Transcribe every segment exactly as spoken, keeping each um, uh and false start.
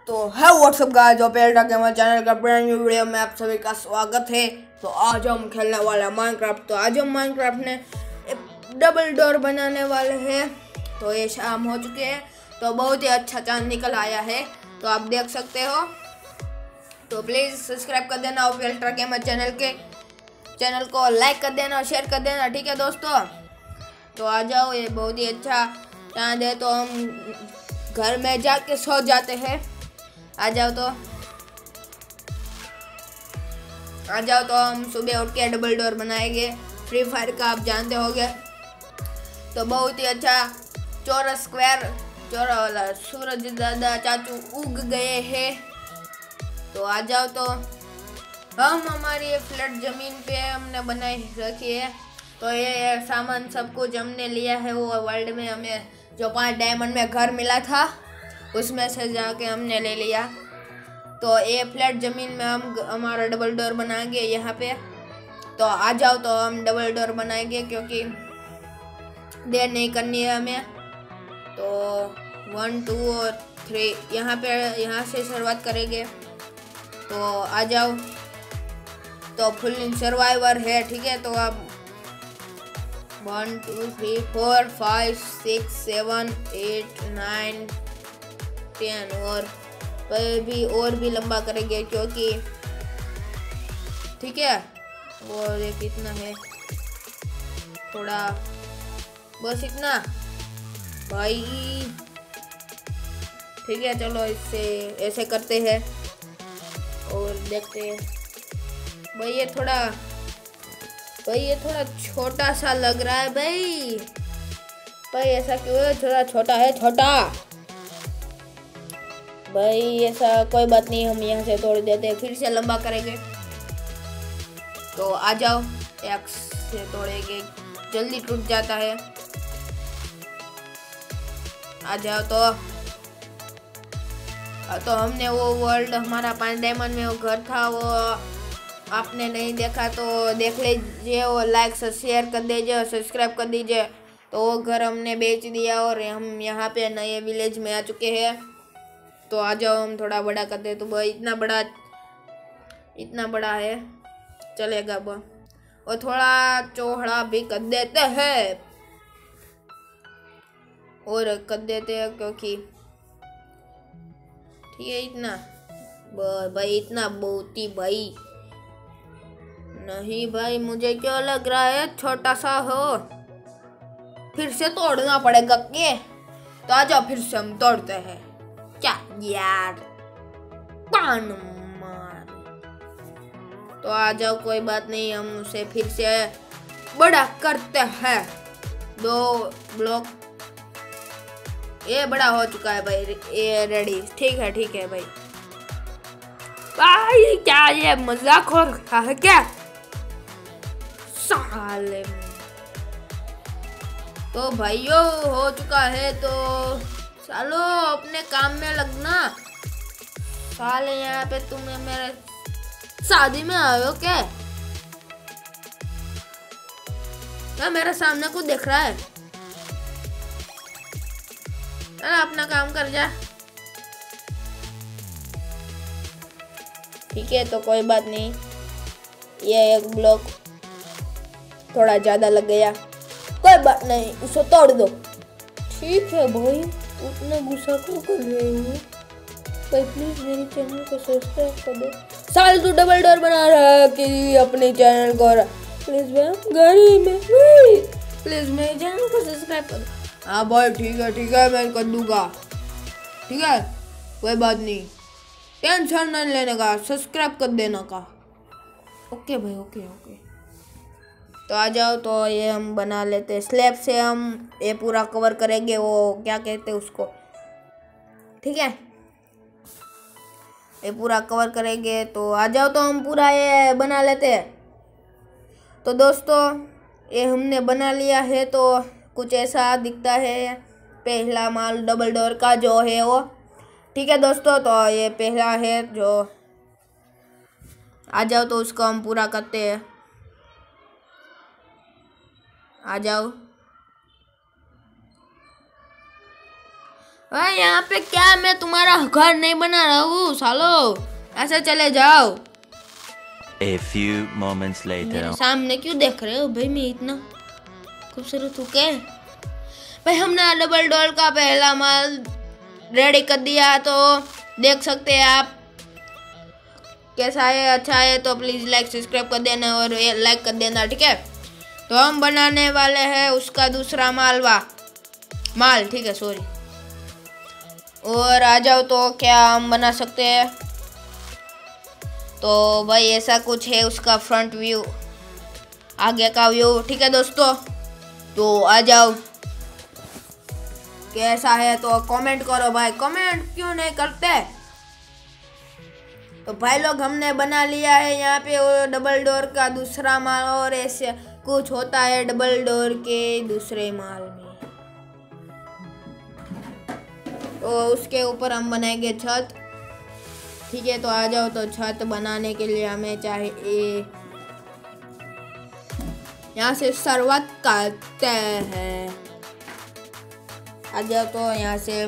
तो है what's up guys, जो पेल्टा गेमर चैनल का ब्रांड न्यू वीडियो में आप सभी का स्वागत है। तो आज हम खेलने वाले हैं माइनक्राफ्ट। तो आज हम माइनक्राफ्ट ने एक डबल डोर बनाने वाले हैं। तो ये शाम हो चुके हैं, तो बहुत ही अच्छा चांद निकल आया है, तो आप देख सकते हो। तो प्लीज़ सब्सक्राइब कर देना और पेल्टा गेमर चैनल के चैनल को लाइक कर देना और शेयर कर देना, ठीक है दोस्तों। तो आ जाओ, ये बहुत ही अच्छा चांद है, तो हम घर में जाके सो जाते हैं। आ जाओ तो आ जाओ तो हम सुबह उठ के डबल डोर बनाएंगे। फ्री फायर का आप जानते होंगे। तो बहुत ही अच्छा चौरस स्क्वायर चौरा वाला सूरज दादा चाचू उग गए हैं। तो आ जाओ तो हम हमारी फ्लैट ज़मीन पे हमने बनाई रखी है। तो ये, ये सामान सब कुछ हमने लिया है। वो वर्ल्ड में हमें जो पांच डायमंड में घर मिला था, उसमें से जाके हमने ले लिया। तो ये फ्लैट ज़मीन में हम हमारा डबल डोर बनाएंगे यहाँ पे। तो आ जाओ तो हम डबल डोर बनाएंगे, क्योंकि देर नहीं करनी है हमें। तो वन टू और थ्री यहाँ पे यहाँ से शुरुआत करेंगे। तो आ जाओ। तो फुल इन सर्वाइवर है, ठीक है। तो आप one two three four five six seven eight nine ten और भी और भी लंबा करेंगे, क्योंकि ठीक है। और ये कितना है, थोड़ा बस इतना भाई, ठीक है। चलो इससे ऐसे करते हैं और देखते हैं। भाई ये थोड़ा भाई ये थोड़ा छोटा सा लग रहा है भाई। भाई ऐसा क्यों है, थोड़ा छोटा है, छोटा भाई। ऐसा कोई बात नहीं, हम यहाँ से तोड़ देते हैं, फिर से लंबा करेंगे। तो आ जाओ, एक्स से तोड़ेंगे, जल्दी टूट जाता है। आ जाओ तो तो हमने वो वर्ल्ड हमारा पांच डायमंड में वो घर था, वो आपने नहीं देखा तो देख लीजिए। वो लाइक से शेयर कर दीजिए और सब्सक्राइब कर दीजिए। तो वो घर हमने बेच दिया और हम यहाँ पे नए विलेज में आ चुके हैं। तो आ जाओ, हम थोड़ा बड़ा कर दे। तो भाई इतना बड़ा इतना बड़ा है, चलेगा वो। और थोड़ा चौड़ा भी कर देते हैं और कर देते हैं, क्योंकि ठीक है। इतना भाई, इतना बहुत ही भाई नहीं भाई, मुझे क्यों लग रहा है छोटा सा हो। फिर से तोड़ना पड़ेगा के। तो आ जाओ, फिर से हम तोड़ते हैं। क्या यार, पान मार। तो आ जाओ, कोई बात नहीं, हम उसे फिर से बड़ा करते हैं। दो ब्लॉक ये बड़ा हो चुका है भाई, ये रेडी, ठीक है ठीक है भाई। भाई क्या ये मजाक हो रहा है क्या साले। तो भाइयों हो चुका है, तो चलो अपने काम में लगना। साले यहाँ पे तुम्हें मेरे शादी में आए हो क्या? क्या मेरे सामने कुछ देख रहा है? अरे अपना काम कर जा, ठीक है। तो कोई बात नहीं, ये एक ब्लॉक थोड़ा ज्यादा लग गया, कोई बात नहीं, उसे तोड़ दो, ठीक है भाई। उतना गुस्सा क्यों कर रहे हो भाई? प्लीज मेरे चैनल को सब्सक्राइब कर दो। साल तू डबल डोर बना रहा है कि अपने चैनल को, प्लीज भाई गरीब में प्लीज मेरे चैनल को सब्सक्राइब कर दो। हाँ भाई ठीक है ठीक है, मैं कर दूंगा, ठीक है। कोई बात नहीं, टेंशन नहीं लेने का, सब्सक्राइब कर देना का। ओके भाई, ओके ओके। तो आ जाओ, तो ये हम बना लेते हैं। स्लैब से हम ये पूरा कवर करेंगे, वो क्या कहते हैं उसको, ठीक है। ये पूरा कवर करेंगे। तो आ जाओ, तो हम पूरा ये बना लेते हैं। तो दोस्तों ये हमने बना लिया है, तो कुछ ऐसा दिखता है पहला माल डबल डोर का जो है वो, ठीक है दोस्तों। तो ये पहला है जो, आ जाओ तो उसको हम पूरा करते हैं। आ जाओ भाई यहाँ पे क्या, मैं तुम्हारा घर नहीं बना रहा हूँ सालो, ऐसे चले जाओ। A few moments later. मेरे सामने क्यों देख रहे हो भाई, मैं इतना खूबसूरत हूँ क्या? भाई हमने डबल डोर का पहला माल रेडी कर दिया, तो देख सकते हैं आप कैसा है, अच्छा है तो प्लीज लाइक सब्सक्राइब कर देना और लाइक कर देना, ठीक है। तो हम बनाने वाले हैं उसका दूसरा मालवा माल, ठीक है, सॉरी। और आ जाओ, तो क्या हम बना सकते हैं, तो भाई ऐसा कुछ है उसका फ्रंट व्यू, आगे का व्यू, ठीक है दोस्तों। तो आ जाओ, कैसा है तो कमेंट करो भाई, कमेंट क्यों नहीं करते। तो भाई लोग हमने बना लिया है यहाँ पे वो डबल डोर का दूसरा माल, और ऐसे कुछ होता है डबल डोर के दूसरे माल में। तो उसके ऊपर हम बनाएंगे छत, ठीक है। तो आ जाओ, तो छत बनाने के लिए हमें चाहिए, यहाँ से शुरुआत करते हैं। आ जाओ, तो यहाँ से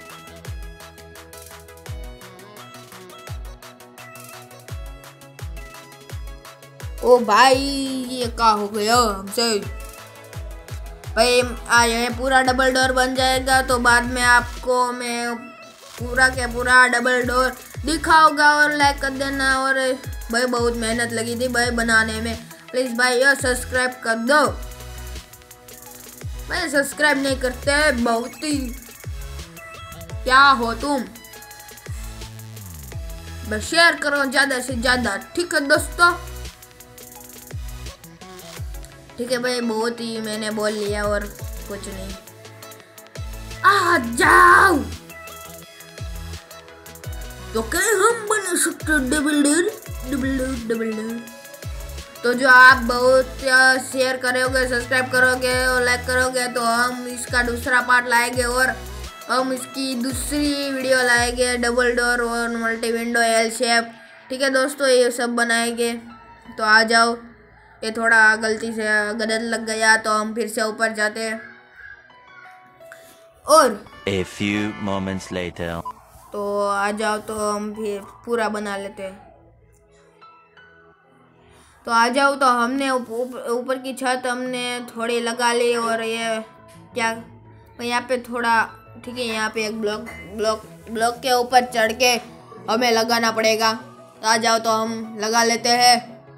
ओ भाई ये क्या हो गया हमसे भाई। आ ये पूरा डबल डोर बन जाएगा, तो बाद में आपको मैं पूरा के पूरा डबल डोर दिखाऊंगा, और लाइक कर देना। और भाई बहुत मेहनत लगी थी भाई बनाने में, प्लीज भाई यार सब्सक्राइब कर दो भाई, सब्सक्राइब नहीं करते बहुत ही क्या हो तुम, बस शेयर करो ज्यादा से ज्यादा, ठीक है दोस्तों। ठीक है भाई, बहुत ही मैंने बोल लिया और कुछ नहीं। आ जाओ, तो क्या हम बना सकते double door double door double door. तो जो आप बहुत शेयर करोगे, सब्सक्राइब करोगे और लाइक करोगे, तो हम इसका दूसरा पार्ट लाएंगे, और हम इसकी दूसरी वीडियो लाएंगे डबल डोर और मल्टी विंडो एल शेप, ठीक है दोस्तों, ये सब बनाएंगे। तो आ जाओ, ये थोड़ा गलती से गलत लग गया, तो हम फिर से ऊपर जाते हैं। और A few moments later. तो आ जाओ, तो हम फिर पूरा बना लेते हैं। तो आ जाओ, तो हमने ऊपर की छत हमने थोड़ी लगा ली, और ये क्या यहाँ पे थोड़ा, ठीक है, यहाँ पे एक ब्लॉक ब्लॉक ब्लॉक के ऊपर चढ़ के हमें लगाना पड़ेगा। तो आ जाओ, तो हम लगा लेते हैं।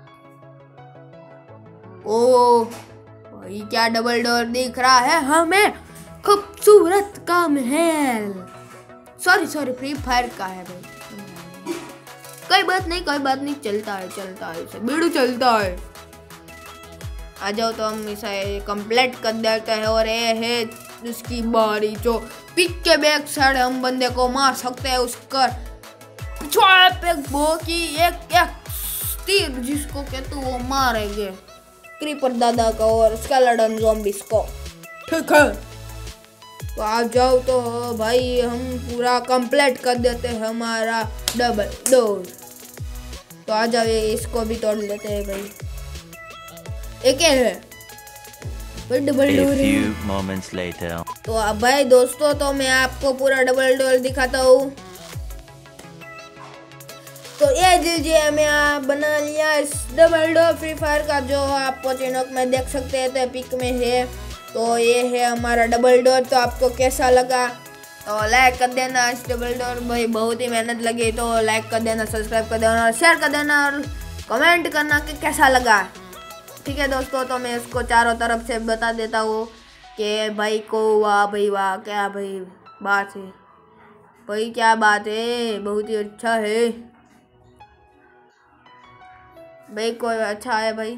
ओ भाई क्या डबल डोर दिख रहा है हमें, खूबसूरत का महल, सॉरी सॉरी फ्री फायर का है भाई, कोई बात नहीं कोई बात नहीं, चलता है चलता है, इसे बीड़ू चलता है। आ जाओ, तो हम इसे कंप्लीट कर देते हैं, और ये है उसकी बारी, जो पिक के बैक साइड हम बंदे को मार सकते हैं, उसका पे वो की एक एक तीर जिसको कहते वो मारेंगे क्रीपर दादा को और स्केलेटन ज़ॉम्बीज़ को, ठीक है। तो आ जाओ, तो भाई हम पूरा कंप्लीट कर देते हैं हमारा डबल डोर। तो आ जाओ, इसको भी तोड़ लेते हैं भाई, एक है भाई डबल डोर है। तो अब भाई दोस्तों, तो मैं आपको पूरा डबल डोर दिखाता हूँ। तो ये लीजिए, मैं बना लिया इस डबल डोर फ्री फायर का, जो आप पोचिनोक में देख सकते हैं, तो पिक में है। तो ये है हमारा डबल डोर। तो आपको कैसा लगा तो लाइक कर देना, इस डबल डोर भाई बहुत ही मेहनत लगी, तो लाइक कर देना, सब्सक्राइब कर देना और शेयर कर देना, और कमेंट करना कि कैसा लगा, ठीक है दोस्तों। तो मैं इसको चारों तरफ से बता देता हूँ कि भाई को वाह भाई वाह, क्या भाई बात है भाई, क्या बात है, बहुत ही अच्छा है भाई, कोई अच्छा है भाई।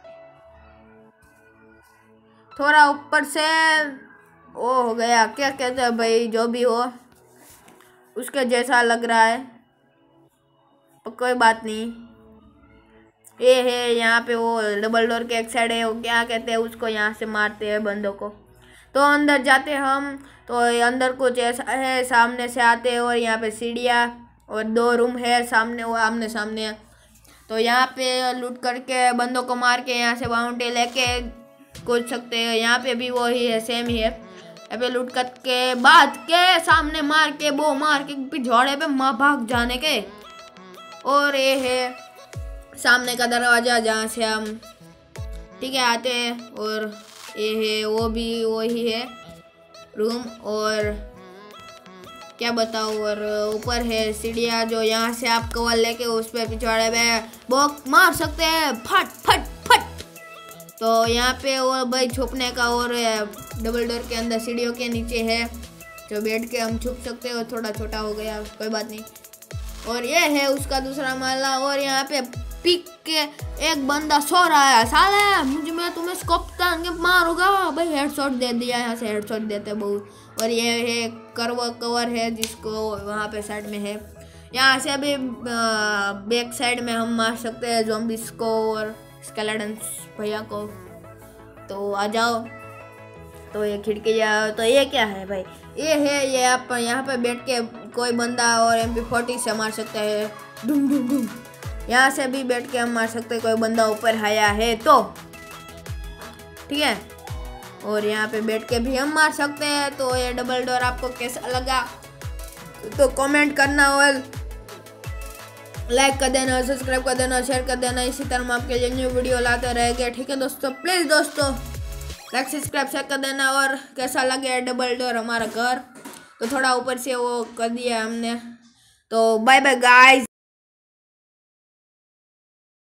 थोड़ा ऊपर से वो हो गया, क्या कहते हैं भाई, जो भी हो उसके जैसा लग रहा है, तो कोई बात नहीं। ये है यहाँ पे वो डबल डोर के एक साइड है, वो क्या कहते हैं उसको, यहाँ से मारते हैं बंदों को। तो अंदर जाते हम, तो अंदर कुछ ऐसा है, सामने से आते हैं, और यहाँ पे सीढ़ियाँ और दो रूम है सामने, वो आमने सामने। तो यहाँ पे लूट करके बंदों को मार के यहाँ से बाउंड्री लेके कूद सकते हैं, यहाँ पे भी वही है, सेम ही है। यहाँ पे लूट करके बाद के सामने मार के वो मार के पिछवाड़े पे माँ भाग जाने के। और ये है सामने का दरवाजा जहाँ से हम ठीक है आते हैं। और ये है वो भी वही है रूम। और क्या बताऊँ, और ऊपर है सीढ़ियाँ जो यहाँ से आप कवर लेके उस पर पिछवाड़े पे बॉक मार सकते हैं फट फट फट। तो यहाँ पे वो भाई छुपने का और डबल डोर के अंदर सीढ़ियों के नीचे है जो बैठ के हम छुप सकते हैं। थोड़ा छोटा हो गया कोई बात नहीं। और ये है उसका दूसरा माला। और यहाँ पे पिक के एक बंदा सो रहा है। साले मुझे मैं तुम्हें स्कोप तान के मारूंगा भाई। हेडशॉट दे दिया, यहाँ से हेडशॉट देते बहुत। और ये है कर्व कवर है जिसको वहाँ पे साइड में है। यहाँ से अभी बैक साइड में हम मार सकते हैं ज़ॉम्बीज़ को और स्केलेटन्स भैया को। तो आ जाओ। तो ये खिड़की जाओ। तो ये क्या है भाई, ये है ये आप यहाँ पे बैठ के कोई बंदा और एम पी फोर्टी से मार सकता है डुम डुम डुम। यहाँ से भी बैठ के हम मार सकते हैं कोई बंदा ऊपर आया है तो ठीक है। और यहाँ पे बैठ के भी हम मार सकते हैं। तो ये डबल डोर आपको कैसा लगा तो कमेंट करना और लाइक कर देना, सब्सक्राइब कर देना, शेयर कर देना। इसी तरह हम आपके लिए न्यू वीडियो लाते रहेंगे ठीक है दोस्तों। प्लीज़ दोस्तों लाइक सब्सक्राइब शेयर कर देना। और कैसा लगे डबल डोर हमारा घर, तो थोड़ा ऊपर से वो कर दिया हमने। तो बाय बाय गाइस।